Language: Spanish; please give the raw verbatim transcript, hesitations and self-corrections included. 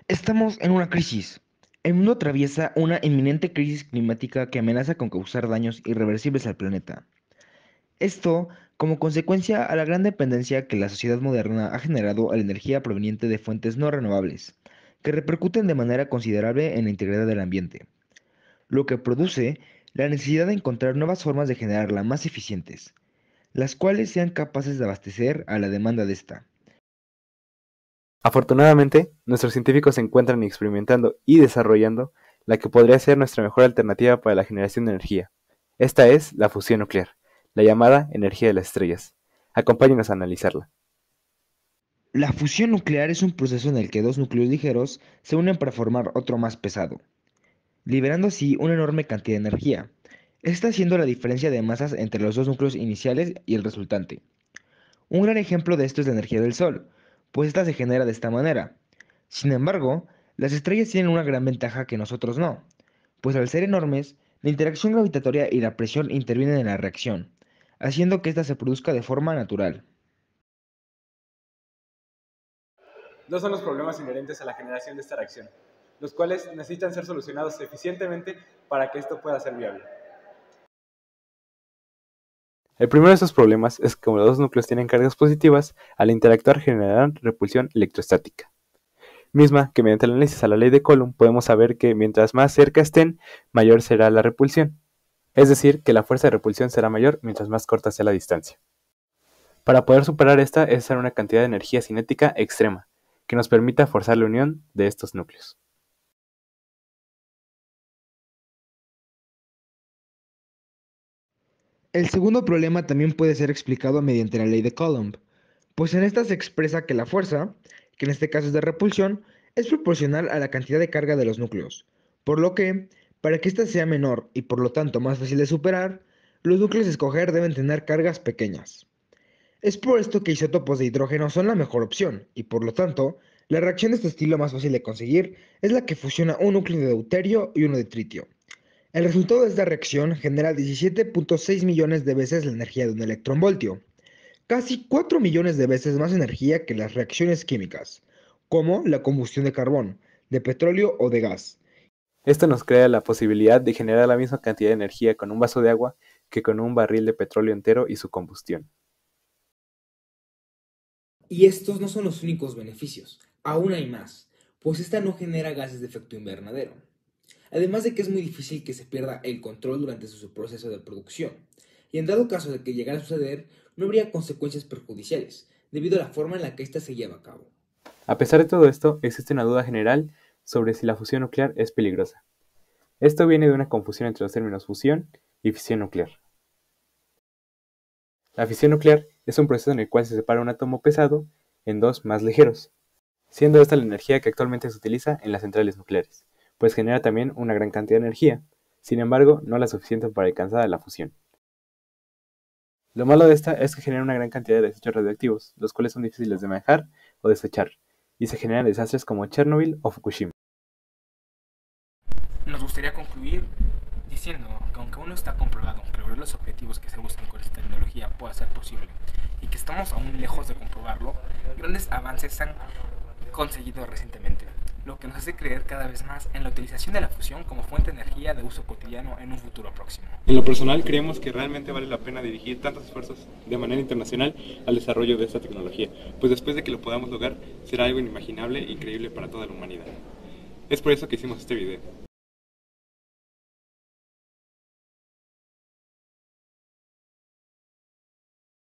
Estamos en una crisis. El mundo atraviesa una inminente crisis climática que amenaza con causar daños irreversibles al planeta. Esto como consecuencia a la gran dependencia que la sociedad moderna ha generado a la energía proveniente de fuentes no renovables, que repercuten de manera considerable en la integridad del ambiente, lo que produce la necesidad de encontrar nuevas formas de generarla más eficientes, las cuales sean capaces de abastecer a la demanda de esta. Afortunadamente, nuestros científicos se encuentran experimentando y desarrollando la que podría ser nuestra mejor alternativa para la generación de energía. Esta es la fusión nuclear, la llamada energía de las estrellas. Acompáñenos a analizarla. La fusión nuclear es un proceso en el que dos núcleos ligeros se unen para formar otro más pesado, liberando así una enorme cantidad de energía. Esta siendo la diferencia de masas entre los dos núcleos iniciales y el resultante. Un gran ejemplo de esto es la energía del Sol, pues esta se genera de esta manera. Sin embargo, las estrellas tienen una gran ventaja que nosotros no, pues al ser enormes, la interacción gravitatoria y la presión intervienen en la reacción, haciendo que ésta se produzca de forma natural. Dos son los problemas inherentes a la generación de esta reacción, los cuales necesitan ser solucionados eficientemente para que esto pueda ser viable. El primero de estos problemas es que como los dos núcleos tienen cargas positivas, al interactuar generarán repulsión electrostática, misma que mediante el análisis a la ley de Coulomb podemos saber que mientras más cerca estén, mayor será la repulsión. Es decir, que la fuerza de repulsión será mayor mientras más corta sea la distancia. Para poder superar esta es necesaria una cantidad de energía cinética extrema, que nos permita forzar la unión de estos núcleos. El segundo problema también puede ser explicado mediante la ley de Coulomb, pues en esta se expresa que la fuerza, que en este caso es de repulsión, es proporcional a la cantidad de carga de los núcleos, por lo que, para que ésta sea menor y por lo tanto más fácil de superar, los núcleos a escoger deben tener cargas pequeñas. Es por esto que isótopos de hidrógeno son la mejor opción, y por lo tanto, la reacción de este estilo más fácil de conseguir es la que fusiona un núcleo de deuterio y uno de tritio. El resultado de esta reacción genera diecisiete punto seis millones de veces la energía de un electronvoltio, casi cuatro millones de veces más energía que las reacciones químicas, como la combustión de carbón, de petróleo o de gas. Esto nos crea la posibilidad de generar la misma cantidad de energía con un vaso de agua que con un barril de petróleo entero y su combustión. Y estos no son los únicos beneficios, aún hay más, pues esta no genera gases de efecto invernadero. Además de que es muy difícil que se pierda el control durante su proceso de producción, y en dado caso de que llegara a suceder, no habría consecuencias perjudiciales, debido a la forma en la que ésta se lleva a cabo. A pesar de todo esto, existe una duda general sobre si la fusión nuclear es peligrosa. Esto viene de una confusión entre los términos fusión y fisión nuclear. La fisión nuclear es un proceso en el cual se separa un átomo pesado en dos más ligeros, siendo esta la energía que actualmente se utiliza en las centrales nucleares, pues genera también una gran cantidad de energía, sin embargo no la suficiente para alcanzar la fusión. Lo malo de esta es que genera una gran cantidad de desechos radioactivos, los cuales son difíciles de manejar o desechar, y se generan desastres como Chernobyl o Fukushima. Nos gustaría concluir diciendo que aunque aún no está comprobado que lograr los objetivos que se buscan con esta tecnología pueda ser posible y que estamos aún lejos de comprobarlo, grandes avances se han conseguido recientemente, lo que nos hace creer cada vez más en la utilización de la fusión como fuente de energía de uso cotidiano en un futuro próximo. En lo personal, creemos que realmente vale la pena dirigir tantos esfuerzos de manera internacional al desarrollo de esta tecnología, pues después de que lo podamos lograr, será algo inimaginable e increíble para toda la humanidad. Es por eso que hicimos este video.